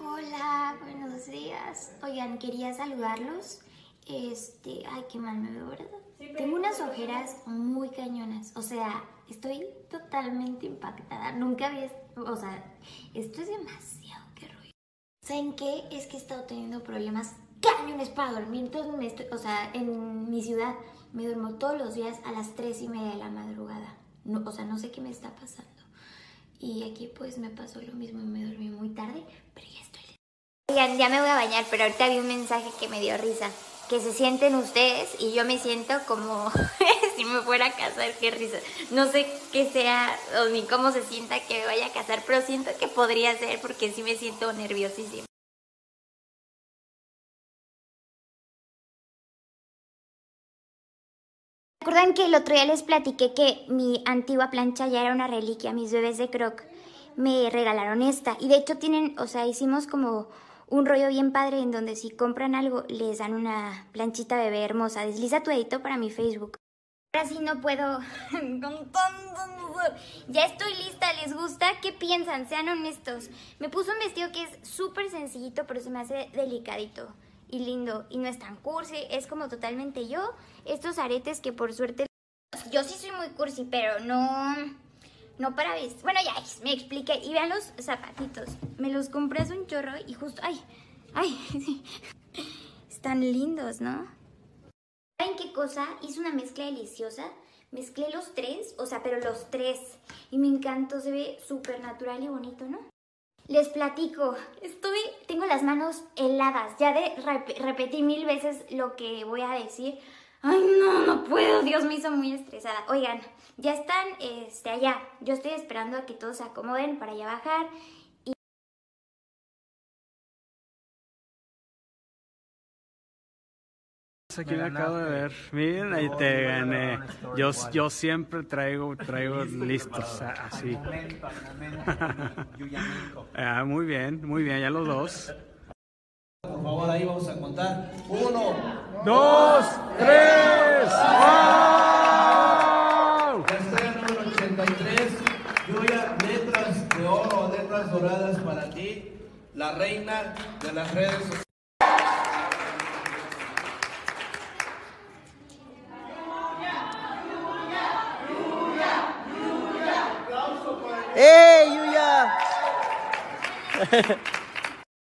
Hola, buenos días. Oigan, quería saludarlos. Ay, qué mal me veo, ¿verdad? Tengo unas ojeras muy cañonas. O sea, estoy totalmente impactada. Nunca había, o sea, esto es demasiado, qué rollo. ¿Saben qué? Es que he estado teniendo problemas cañones para dormir. Entonces, en mi ciudad me duermo todos los días a las 3:30 de la madrugada. No, o sea, no sé qué me está pasando. Y aquí pues me pasó lo mismo y me dormí muy tarde, pero ya estoy lista. Oigan, ya me voy a bañar, pero ahorita vi un mensaje que me dio risa. Que se sienten ustedes y yo me siento como si me fuera a casar, qué risa. No sé qué sea o ni cómo se sienta que me vaya a casar, pero siento que podría ser porque sí me siento nerviosísima. ¿Recuerdan que el otro día les platiqué que mi antigua plancha ya era una reliquia? Mis bebés de Croc me regalaron esta. Y de hecho tienen, o sea, hicimos como un rollo bien padre en donde si compran algo les dan una planchita bebé hermosa. Desliza tu dedito para mi Facebook. Ahora sí no puedo. Ya estoy lista, ¿les gusta? ¿Qué piensan? Sean honestos. Me puse un vestido que es súper sencillito, pero se me hace delicadito y lindo. Y no es tan cursi, es como totalmente yo. Estos aretes que por suerte... Yo sí soy muy cursi, pero no para vestir. Bueno, ya me expliqué. Y vean los zapatitos. Me los compré hace un chorro y justo... Ay, sí. Están lindos, ¿no? ¿Saben qué cosa? Hice una mezcla deliciosa. Mezclé los tres, o sea, pero los tres. Y me encantó, se ve súper natural y bonito, ¿no? Les platico, tengo las manos heladas. Ya repetí 1000 veces lo que voy a decir. Ay, no puedo, Dios me hizo muy estresada. Oigan, ya están allá. Yo estoy esperando a que todos se acomoden para ya bajar. Aquí me acabo de ver. Miren, ahí te gané. Yo siempre traigo listos, así. Muy bien, ya los dos. Por favor, ahí vamos a contar. 1, 2, 3. ¡Wow! Ya estoy en número 83. Yuya, letras de oro, letras doradas para ti. La reina de las redes sociales. ¡Hey, Yuya!